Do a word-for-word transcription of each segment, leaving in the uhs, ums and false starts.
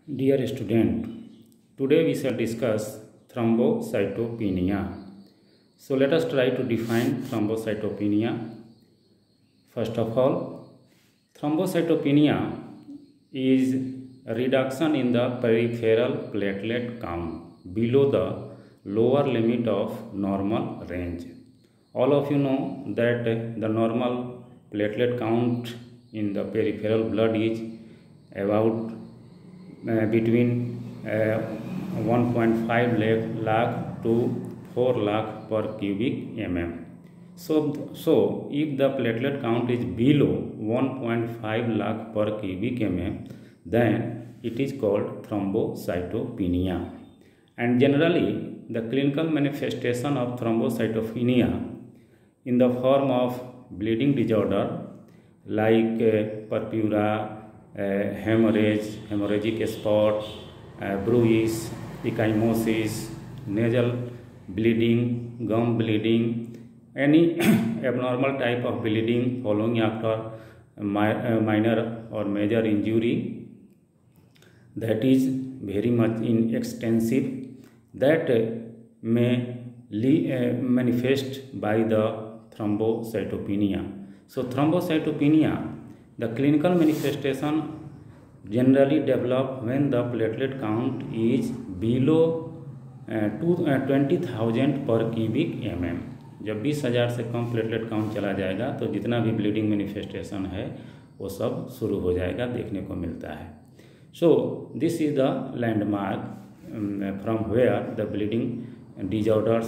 Dear student, today we shall discuss thrombocytopenia. So let us try to define thrombocytopenia. First of all, thrombocytopenia is a reduction in the peripheral platelet count below the lower limit of normal range. All of you know that the normal platelet count in the peripheral blood is about uh, between uh, one point five lakh to four lakh per cubic mm. So, so if the platelet count is below one point five lakh per cubic mm, then it is called thrombocytopenia. And generally, the clinical manifestation of thrombocytopenia in the form of bleeding disorder like uh, purpura, uh, hemorrhage, hemorrhagic spot, uh, bruise, ecchymosis, nasal bleeding, gum bleeding, any abnormal type of bleeding following after mi uh, minor or major injury that is very much in extensive, that uh, may uh, manifest by the thrombocytopenia. So thrombocytopenia, the clinical manifestation generally develop when the platelet count is below uh, twenty thousand per cubic mm. जब बीस हज़ार से कम platelet count चला जाएगा तो जितना भी bleeding manifestation है वो सब शुरू हो जाएगा, देखने को मिलता है. So this is the landmark from where the bleeding disorders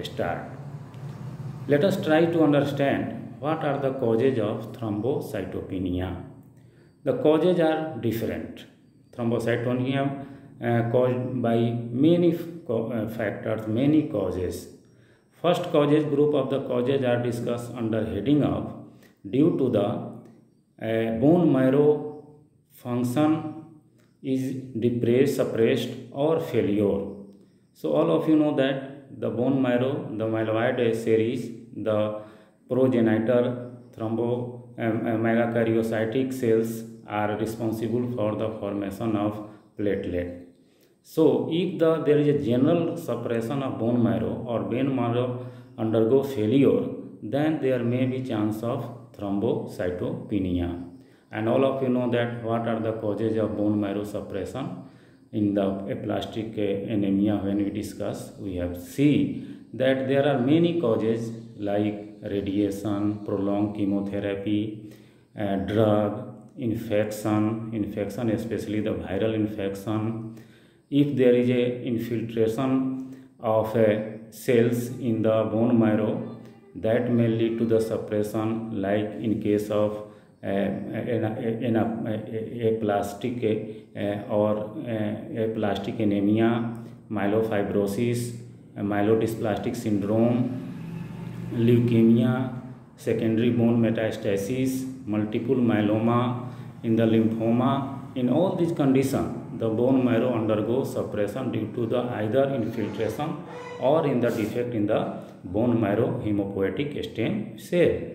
start. Let us try to understand what are the causes of thrombocytopenia. The causes are different. Thrombocytopenia uh, caused by many uh, factors, many causes. First causes group of the causes are discussed under heading of due to the uh, bone marrow function is depressed, suppressed or failure. So all of you know that the bone marrow, the myeloid series, the progenitor thrombo um, uh, megakaryocytic cells are responsible for the formation of platelet. So if the there is a general suppression of bone marrow or bone marrow undergo failure, then there may be chance of thrombocytopenia. And all of you know that what are the causes of bone marrow suppression. In the aplastic anemia, when we discuss, we have seen that there are many causes like radiation, prolonged chemotherapy, uh, drug, infection, infection especially the viral infection. If there is a infiltration of uh, cells in the bone marrow, that may lead to the suppression, like in case of uh, in a, a, a plastic uh, or uh, a plastic anemia, myelofibrosis, myelodysplastic syndrome, leukemia, secondary bone metastasis, multiple myeloma, in the lymphoma. In all these conditions, the bone marrow undergoes suppression due to the either infiltration or in the defect in the bone marrow hemopoietic stem cell.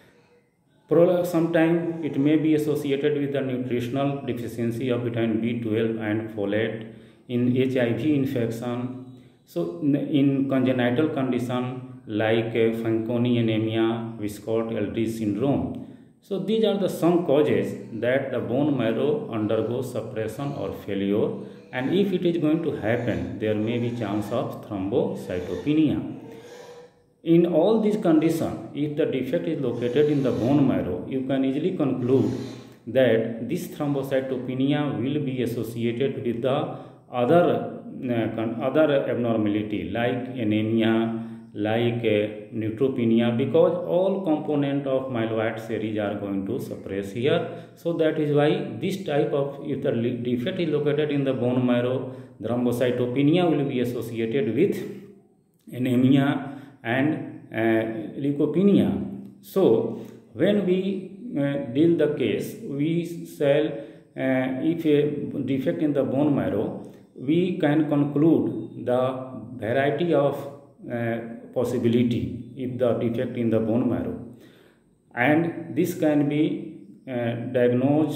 Sometimes it may be associated with the nutritional deficiency of vitamin B twelve and folate, in H I V infection. So in congenital condition like Fanconi anemia, Wiskott-Eldridge syndrome. So these are the some causes that the bone marrow undergoes suppression or failure, and if it is going to happen, there may be chance of thrombocytopenia. In all these conditions, if the defect is located in the bone marrow, you can easily conclude that this thrombocytopenia will be associated with the other uh, other abnormality like anemia, like uh, neutropenia, because all component of myeloid series are going to suppress here. So that is why this type of, if the defect is located in the bone marrow, thrombocytopenia will be associated with anemia and uh, leukopenia. So when we uh, deal the case, we shall uh, if a defect in the bone marrow, we can conclude the variety of uh, possibility if the defect in the bone marrow, and this can be uh, diagnosed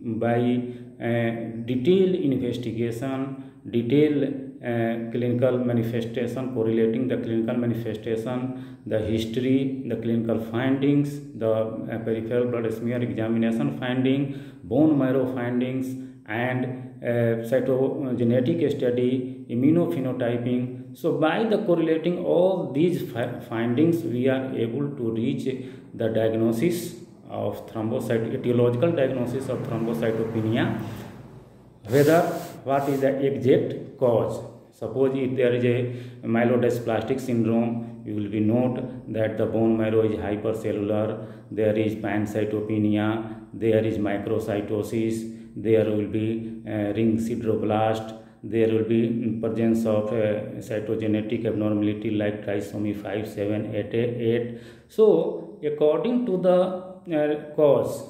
by uh, detailed investigation, detailed uh, clinical manifestation, correlating the clinical manifestation, the history, the clinical findings, the uh, peripheral blood smear examination finding, bone marrow findings, and uh, cytogenetic study, immunophenotyping. So by the correlating all these fi findings, we are able to reach the diagnosis of thrombocyte, etiological diagnosis of thrombocytopenia, whether what is the exact cause. Suppose if there is a myelodysplastic syndrome, you will be note that the bone marrow is hypercellular, there is pancytopenia, there is microcytosis, there will be uh, ring sideroblast, there will be presence of uh, cytogenetic abnormality like trisomy five, seven, eight, eight. So according to the uh, cause,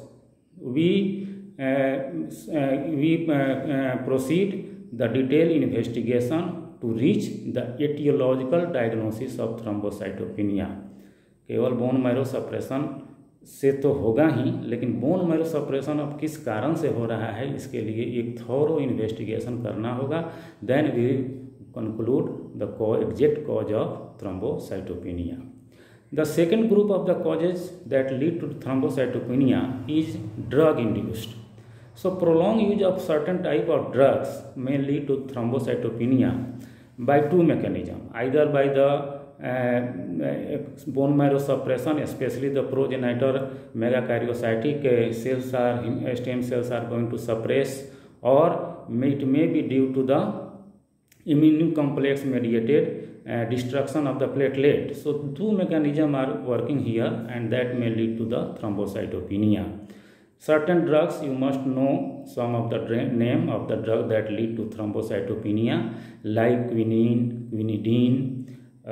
we uh, uh, we uh, uh, proceed the detailed investigation to reach the etiological diagnosis of thrombocytopenia. केवल bone marrow suppression से तो होगा ही, लेकिन bone marrow suppression अब किस कारण से हो रहा है, इसके लिए एक थॉरो इन्वेस्टिगेशन करना होगा. Then we conclude the exact cause of thrombocytopenia. The second group of the causes that lead to thrombocytopenia is drug induced. So prolonged use of certain type of drugs may lead to thrombocytopenia by two mechanisms, either by the uh, bone marrow suppression, especially the progenitor megakaryocytic uh, cells are uh, stem cells are going to suppress, or it may be due to the immune complex mediated uh, destruction of the platelet. So two mechanisms are working here, and that may lead to the thrombocytopenia. Certain drugs, you must know some of the name of the drug that lead to thrombocytopenia, like quinine, quinidine, uh,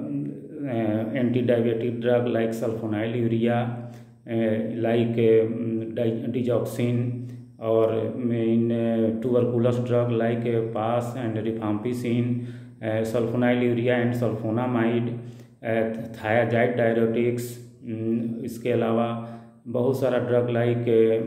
uh, anti-diabetic drug like sulfonylurea, uh, like uh, digoxin, or in uh, tuberculous drug like uh, P A S and rifampicin, uh, sulfonylurea and sulfonamide, uh, thiazide diuretics. um, इसके अलावा बहुत सारा drug like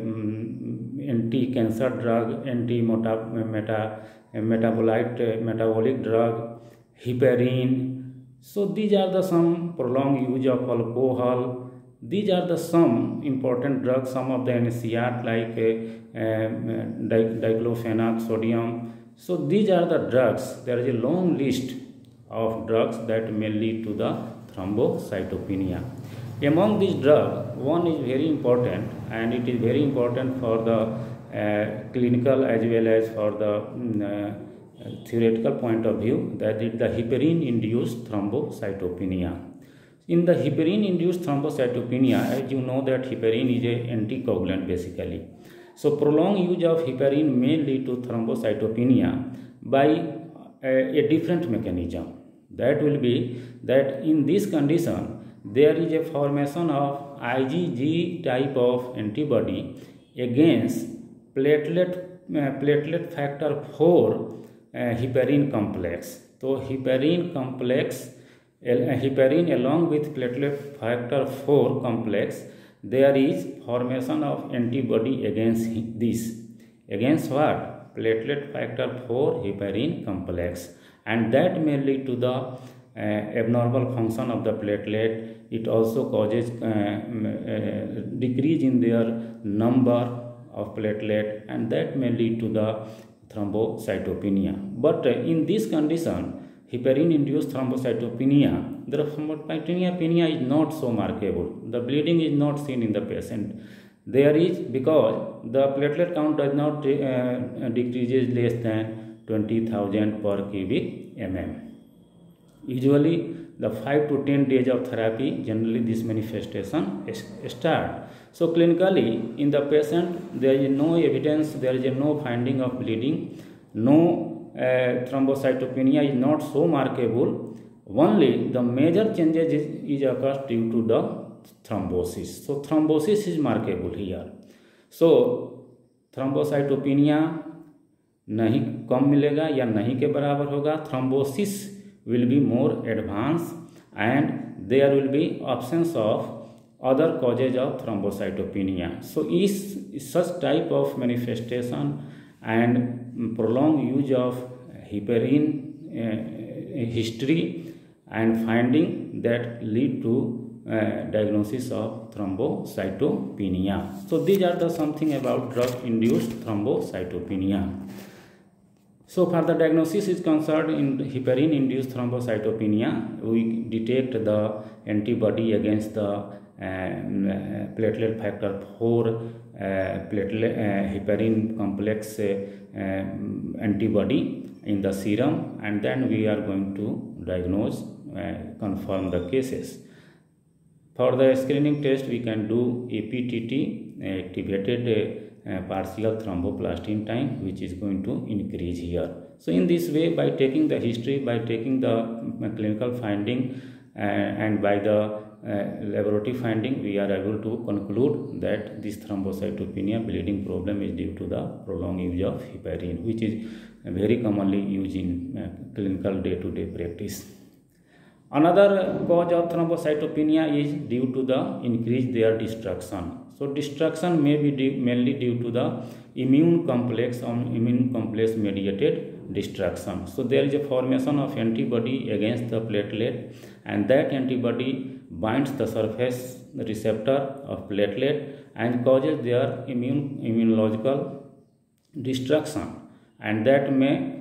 anti cancer drug, anti मोटा meta metabolite metabolic drug, heparin. So these are the some prolonged use of alcohol. These are the some important drugs, some of the N S A I D like uh, uh, diclofenac sodium. So these are the drugs. There is a long list of drugs that may lead to the thrombocytopenia. Among these drugs, one is very important, and it is very important for the uh, clinical as well as for the uh, theoretical point of view, that is the heparin-induced thrombocytopenia. In the heparin-induced thrombocytopenia, as you know that heparin is an anticoagulant basically. So prolonged use of heparin may lead to thrombocytopenia by a, a different mechanism. That will be that in this condition, there is a formation of IgG type of antibody against platelet uh, platelet factor four uh, heparin complex. So heparin complex, uh, heparin along with platelet factor four complex, there is formation of antibody against this. Against what? Platelet factor four heparin complex, and that may lead to the Uh, abnormal function of the platelet. It also causes uh, uh, decrease in their number of platelet, and that may lead to the thrombocytopenia. But uh, in this condition, heparin-induced thrombocytopenia, the thrombocytopenia is not so markable. The bleeding is not seen in the patient. There is because the platelet count does not uh, decreases less than twenty thousand per cubic mm. Usually the five to ten days of therapy, generally this manifestation start. So clinically in the patient there is no evidence, there is no finding of bleeding, no uh, thrombocytopenia is not so markable. Only the major changes is, is occurs due to the thrombosis. So thrombosis is markable here. So thrombocytopenia नहीं कम मिलेगा या नहीं के बराबर होगा. Thrombosis will be more advanced, and there will be absence of other causes of thrombocytopenia. So is such type of manifestation and prolonged use of heparin uh, history and finding that lead to uh, diagnosis of thrombocytopenia. So these are the something about drug induced thrombocytopenia. So for the diagnosis is concerned in heparin induced thrombocytopenia, we detect the antibody against the um, uh, platelet factor four uh, platelet uh, heparin complex uh, um, antibody in the serum, and then we are going to diagnose, uh, confirm the cases. For the screening test, we can do A P T T, activated uh, uh, partial thromboplastin time, which is going to increase here. So in this way, by taking the history, by taking the uh, clinical finding uh, and by the uh, laboratory finding, we are able to conclude that this thrombocytopenia bleeding problem is due to the prolonged use of heparin, which is very commonly used in uh, clinical day-to-day practice. Another cause of thrombocytopenia is due to the increased their destruction. So destruction may be due, mainly due to the immune complex or immune complex mediated destruction. So there is a formation of antibody against the platelet, and that antibody binds the surface receptor of platelet and causes their immune immunological destruction, and that may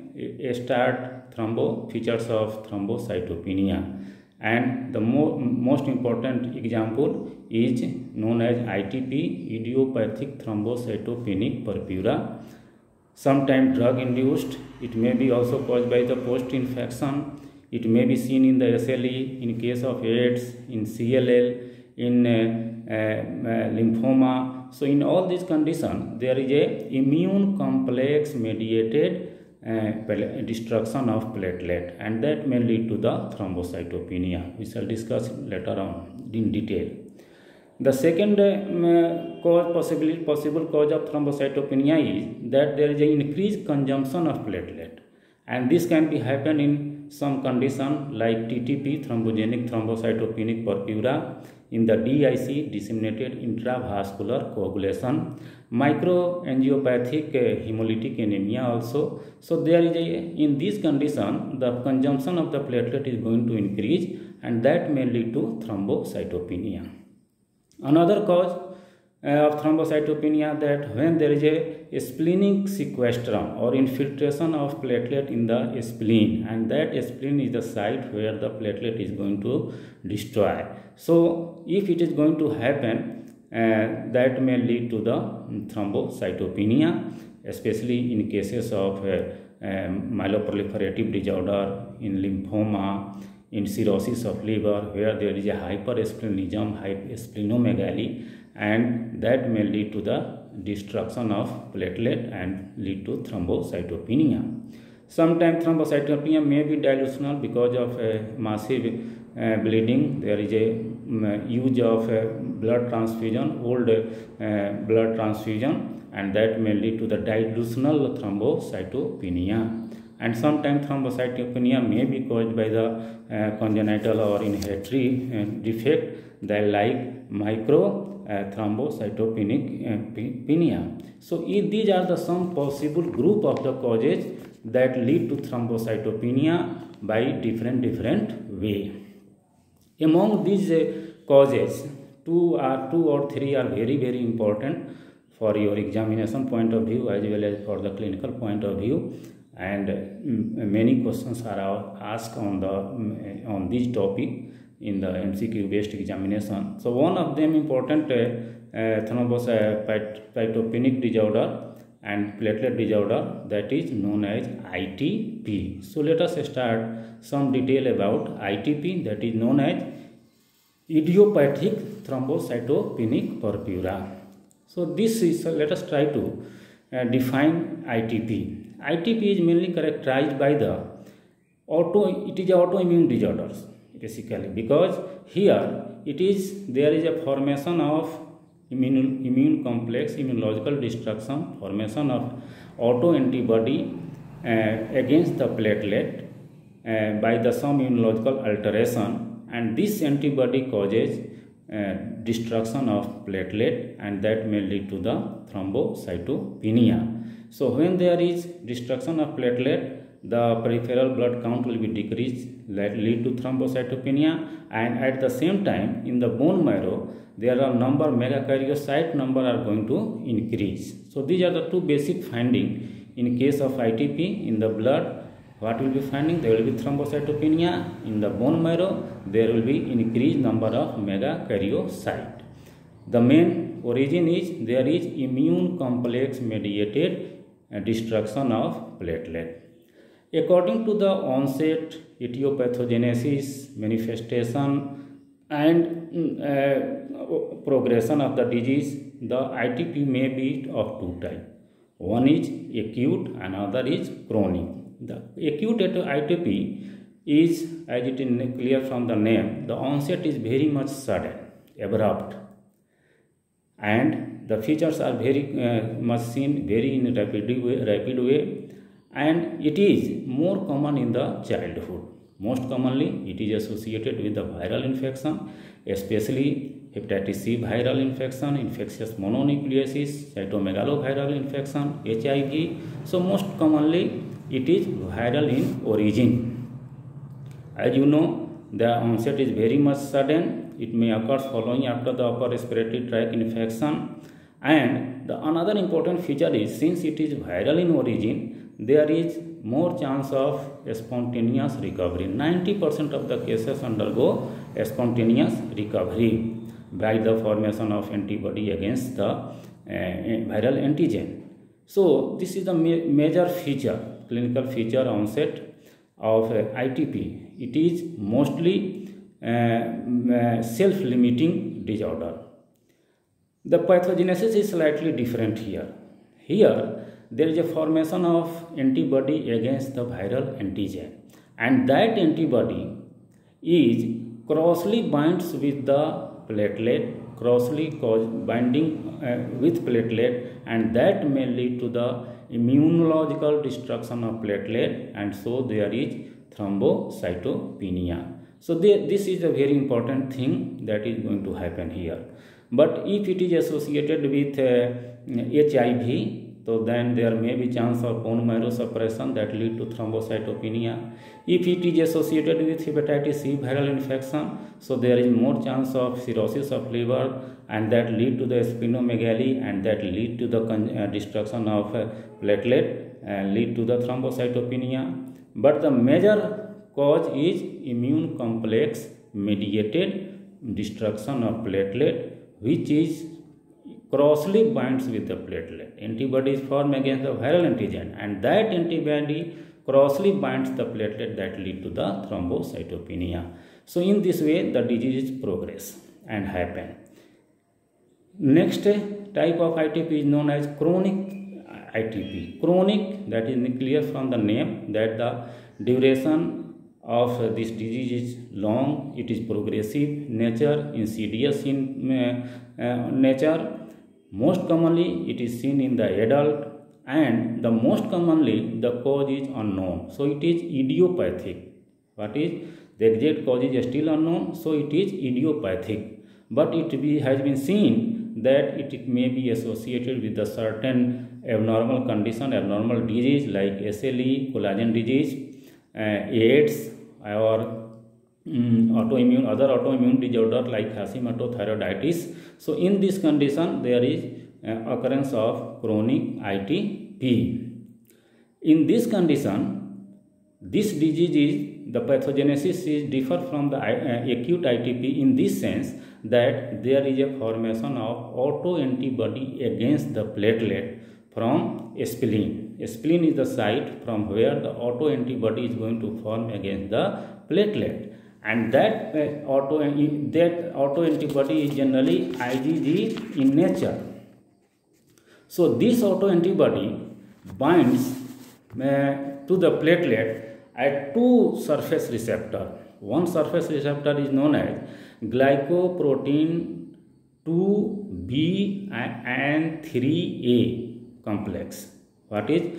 start thrombo features of thrombocytopenia. And the mo most important example is known as I T P, idiopathic thrombocytopenic purpura. Sometimes drug induced. It may be also caused by the post infection. It may be seen in the S L E, in case of AIDS, in C L L, in uh, uh, lymphoma. So in all these conditions, there is a immune complex mediated Uh, destruction of platelet, and that may lead to the thrombocytopenia. We shall discuss later on in detail. The second uh, cause, possibly possible cause of thrombocytopenia is that there is an increased consumption of platelet, and this can be happen in some condition like T T P, thrombogenic thrombocytopenic purpura, in the D I C, disseminated intravascular coagulation, microangiopathic uh, hemolytic anemia also. So there is a, in this condition, the consumption of the platelet is going to increase, and that may lead to thrombocytopenia. Another cause uh, of thrombocytopenia, that when there is a, a splenic sequestrum or infiltration of platelet in the spleen, and that spleen is the site where the platelet is going to destroy. So if it is going to happen, uh, that may lead to the thrombocytopenia, especially in cases of uh, um, myeloproliferative disorder, in lymphoma, in cirrhosis of liver, where there is a hypersplenism, splenomegaly, and that may lead to the destruction of platelet and lead to thrombocytopenia. Sometimes thrombocytopenia may be dilutional because of uh, massive uh, bleeding. There is a um, use of uh, blood transfusion, old uh, blood transfusion, and that may lead to the dilutional thrombocytopenia. And sometimes thrombocytopenia may be caused by the uh, congenital or inherited uh, defect, that like micro uh, thrombocytopenic uh, So if these are the some possible group of the causes that lead to thrombocytopenia by different different way. Among these uh, causes, two or two or three are very very important for your examination point of view as well as for the clinical point of view, and uh, many questions are asked on the um, on this topic in the M C Q based examination. So one of them important uh, uh, thrombocytopenic disorder and platelet disorder, that is known as I T P. So let us start some detail about I T P, that is known as idiopathic thrombocytopenic purpura. So this is, uh, let us try to uh, define I T P. I T P is mainly characterized by the auto, it is autoimmune disorders basically, because here it is, there is a formation of immune, immune complex, immunological destruction, formation of autoantibody uh, against the platelet uh, by the some immunological alteration, and this antibody causes uh, destruction of platelet, and that may lead to the thrombocytopenia. So when there is destruction of platelet, the peripheral blood count will be decreased, that lead to thrombocytopenia, and at the same time in the bone marrow there are number megakaryocyte number are going to increase. So these are the two basic findings in case of I T P. In the blood, what will be finding? There will be thrombocytopenia. In the bone marrow, there will be increased number of megakaryocyte. The main origin is there is immune complex mediated destruction of platelet. According to the onset, etiopathogenesis, manifestation, and uh, progression of the disease, the I T P may be of two types. One is acute, another is chronic. The acute I T P is, as it is clear from the name, the onset is very much sudden, abrupt, and the features are very uh, much seen very in rapid way, rapid way, and it is more common in the childhood. Most commonly, it is associated with the viral infection, especially hepatitis C viral infection, infectious mononucleosis, cytomegaloviral infection, H I V. So most commonly, it is viral in origin. As you know, the onset is very much sudden. It may occur following after the upper respiratory tract infection. And the another important feature is, since it is viral in origin, there is more chance of spontaneous recovery. ninety percent of the cases undergo spontaneous recovery by the formation of antibody against the uh, viral antigen. So this is the ma major feature, clinical feature onset of uh, I T P. It is mostly uh, uh, self-limiting disorder. The pathogenesis is slightly different here. Here there is a formation of antibody against the viral antigen, and that antibody is crossly binds with the platelet, crossly binding uh, with platelet, and that may lead to the immunological destruction of platelet, and so there is thrombocytopenia. So they, this is a very important thing that is going to happen here. But if it is associated with uh, H I V, so then there may be chance of bone marrow suppression that lead to thrombocytopenia. If it is associated with hepatitis C viral infection, so there is more chance of cirrhosis of liver, and that lead to the splenomegaly, and that lead to the uh, destruction of uh, platelet and lead to the thrombocytopenia. But the major cause is immune complex mediated destruction of platelet, which is crossly binds with the platelet. Antibody is formed against the viral antigen, and that antibody crossly binds the platelet that lead to the thrombocytopenia. So in this way the disease progress and happen. Next type of I T P is known as chronic I T P. Chronic, that is clear from the name that the duration of this disease is long, it is progressive nature, insidious in uh, uh, nature. Most commonly it is seen in the adult, and the most commonly the cause is unknown. So it is idiopathic. What is the exact cause is still unknown, so it is idiopathic. But it be, has been seen that it, it may be associated with a certain abnormal condition, abnormal disease like S L E, collagen disease, uh, AIDS, or Mm, autoimmune, other autoimmune disorder like Hashimoto-thyroiditis. So in this condition there is uh, occurrence of chronic I T P. In this condition, this disease is, the pathogenesis is differ from the uh, acute I T P in this sense that there is a formation of autoantibody against the platelet from spleen. Spleen is the site from where the autoantibody is going to form against the platelet. And that uh, auto that autoantibody is generally I G G in nature. So this autoantibody binds uh, to the platelet at two surface receptor. One surface receptor is known as glycoprotein two B and three A complex. What is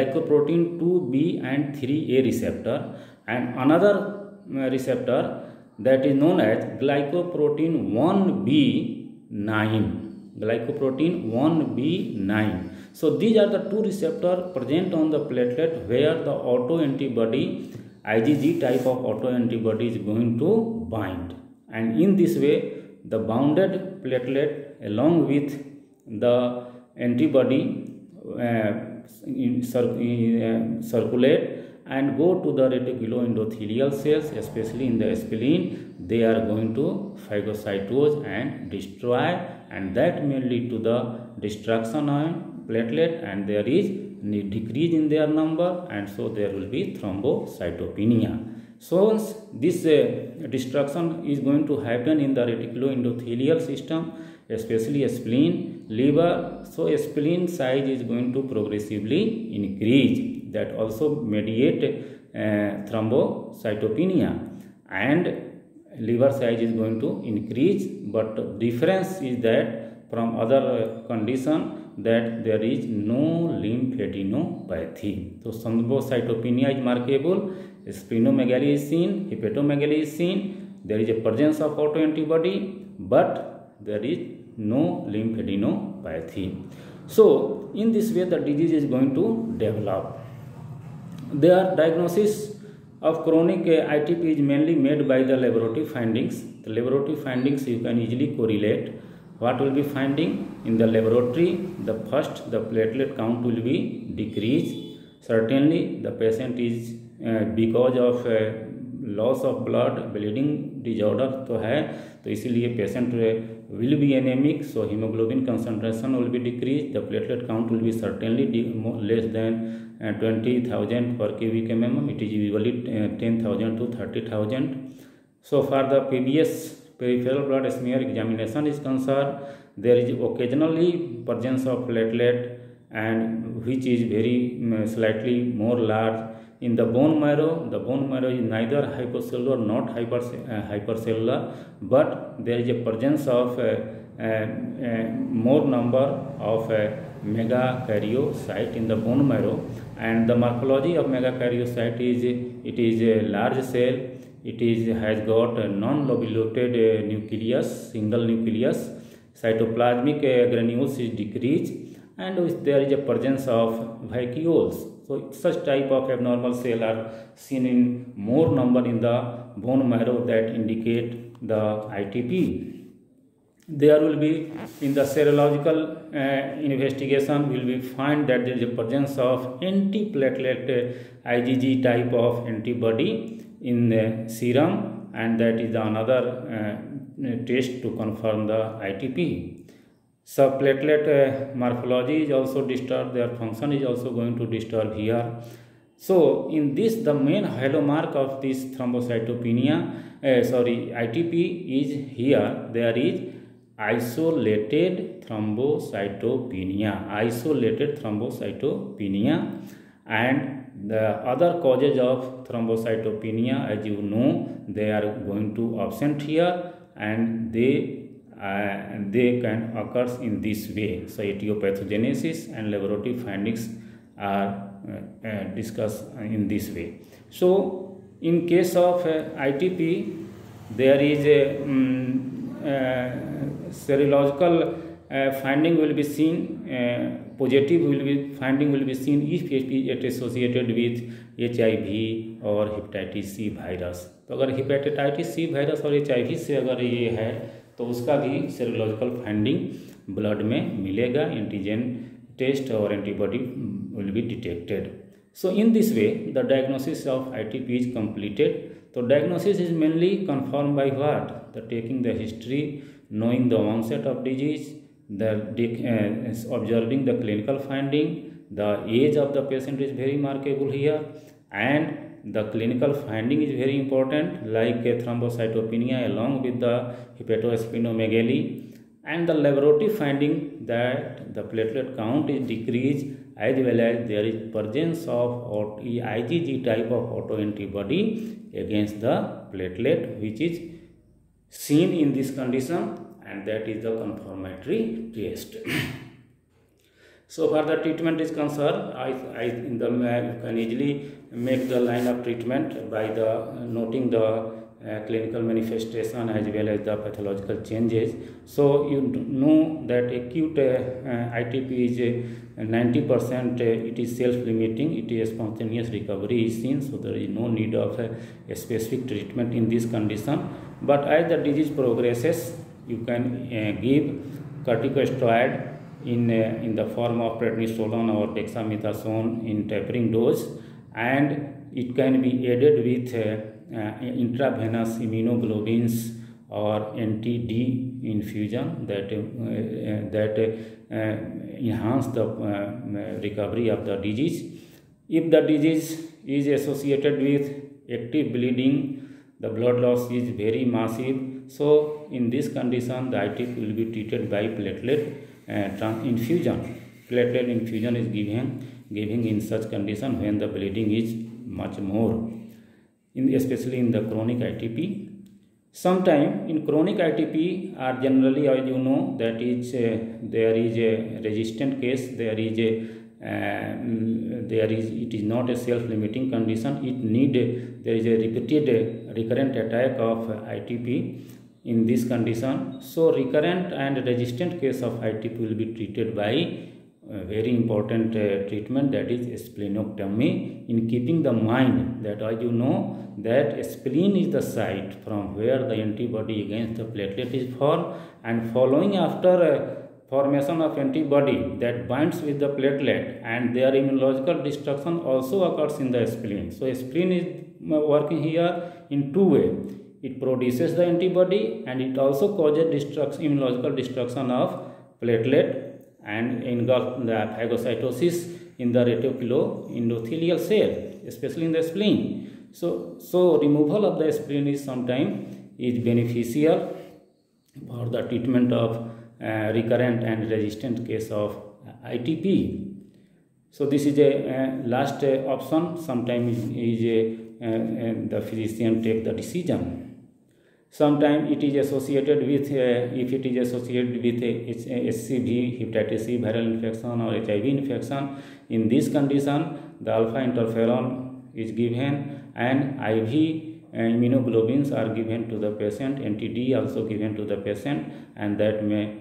glycoprotein two B and three A receptor, and another receptor that is known as glycoprotein one B nine. Glycoprotein one B nine. So these are the two receptors present on the platelet where the autoantibody IgG type of autoantibody is going to bind, and in this way the bounded platelet along with the antibody uh, in, in, uh, circulate and go to the reticuloendothelial cells, especially in the spleen. They are going to phagocytose and destroy, and that may lead to the destruction of platelet, and there is decrease in their number, and so there will be thrombocytopenia. So this uh, destruction is going to happen in the reticuloendothelial system, especially spleen, liver. So spleen size is going to progressively increase. That also mediate uh, thrombocytopenia, and liver size is going to increase. But difference is that from other condition that there is no lymphadenopathy. So thrombocytopenia is markable, splenomegaly is seen, hepatomegaly is seen. There is a presence of autoantibody, but there is no lymphadenopathy. So in this way the disease is going to develop. Their diagnosis of chronic I T P is mainly made by the laboratory findings. The laboratory findings you can easily correlate. What will be finding in the laboratory? The first, the platelet count will be decreased. Certainly the patient is uh, because of uh, loss of blood, bleeding disorder तो है, तो इसीलिए patient will be anemic. So hemoglobin concentration will be decreased. The platelet count will be certainly less than uh, twenty thousand per K V K M. It is usually uh, ten thousand to thirty thousand. So for the P B S, peripheral blood smear examination is concerned, there is occasionally presence of platelet, and which is very um, slightly more large. In the bone marrow, the bone marrow is neither hypocellular not hyper, uh, hypercellular, but there is a presence of uh, uh, uh, more number of uh, megakaryocyte in the bone marrow, and the morphology of megakaryocyte is it is a large cell. It is has got a non-lobulated uh, nucleus, single nucleus. Cytoplasmic uh, granules is decreased, and there is a presence of vacuoles. So such type of abnormal cell are seen in more number in the bone marrow that indicate the I T P. There will be in the serological uh, investigation will be find that there is a presence of antiplatelet uh, IgG type of antibody in the serum, and that is another uh, test to confirm the I T P. Subplatelet uh, morphology is also disturbed, their function is also going to disturb here. So in this, the main hallmark of this thrombocytopenia, uh, sorry, I T P is here, there is isolated thrombocytopenia, isolated thrombocytopenia, and the other causes of thrombocytopenia, as you know, they are going to absent here, and they uh, they can occur in this way. So etiopathogenesis and laboratory findings are uh, uh, discussed in this way. So in case of uh, I T P, there is a um, uh, serological uh, finding will be seen, uh, positive will be finding will be seen if it is associated with H I V और hepatitis C virus. तो अगर hepatitis C virus और H I V से अगर ये है तो उसका भी serological finding blood में मिलेगा, antigen test और antibody will be detected. So in this way the diagnosis of I T P is completed. So diagnosis is mainly confirmed by what? The taking the history, knowing the onset of disease, the uh, observing the clinical finding, the age of the patient is very markable here, and the clinical finding is very important, like a thrombocytopenia along with the hepatosplenomegaly, and the laboratory finding that the platelet count is decreased, as well as there is presence of IgG type of autoantibody against the platelet, which is seen in this condition, and that is the confirmatory test. So far the treatment is concerned, I, I in the you can easily make the line of treatment by the noting the uh, clinical manifestation as well as the pathological changes. So you know that acute uh, uh, I T P is uh, ninety percent uh, it is self-limiting, it is spontaneous recovery is seen, so there is no need of uh, a specific treatment in this condition. But as the disease progresses, you can uh, give corticosteroid in uh, in the form of prednisolone or dexamethasone in tapering dose, and it can be added with uh, uh, intravenous immunoglobulins or N T D infusion that uh, uh, that uh, enhance the uh, recovery of the disease. If the disease is associated with active bleeding, the blood loss is very massive. So in this condition, the I T P will be treated by platelet uh, infusion. Platelet infusion is given giving in such condition when the bleeding is much more, in especially in the chronic I T P. Sometime in chronic I T P are generally, as you know, that is uh, there is a resistant case, there is a uh, there is it is not a self-limiting condition. It need there is a repeated uh, recurrent attack of uh, I T P in this condition. So recurrent and resistant case of I T P will be treated by a very important uh, treatment, that is splenectomy, in keeping the mind that, as you know, that spleen is the site from where the antibody against the platelet is formed, and following after uh, formation of antibody that binds with the platelet, and their immunological destruction also occurs in the spleen. So spleen is working here in two ways. It produces the antibody and it also causes destruction, immunological destruction of platelet and engulf the phagocytosis in the reticuloendothelial cell, especially in the spleen. So, so removal of the spleen is sometimes is beneficial for the treatment of uh, recurrent and resistant case of I T P. So this is a uh, last uh, option. Sometimes is, is a, uh, the physician take the decision. Sometimes it is associated with, uh, if it is associated with a H C V, hepatitis C viral infection or H I V infection, in this condition, the alpha interferon is given and I V uh, immunoglobulins are given to the patient, N T D also given to the patient, and that may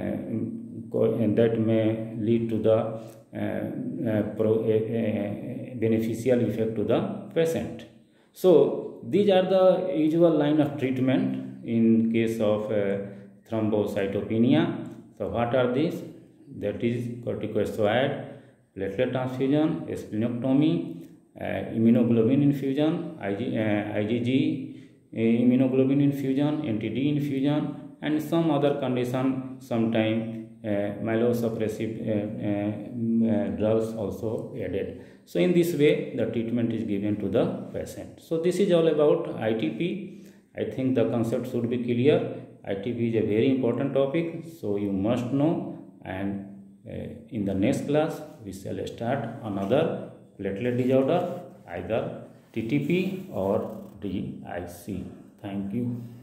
uh, that may lead to the uh, uh, pro, uh, uh, beneficial effect to the patient. So these are the usual line of treatment in case of uh, thrombocytopenia. So what are these? That is corticosteroid, platelet transfusion, splenectomy, uh, immunoglobulin infusion, I G, uh, IgG uh, immunoglobulin infusion, N T D infusion, and some other condition, sometime uh, myelosuppressive uh, uh, uh, drugs also added. So in this way, the treatment is given to the patient. So this is all about I T P. I think the concept should be clear. I T P is a very important topic, so you must know. And uh, in the next class, we shall start another platelet disorder, either T T P or D I C. Thank you.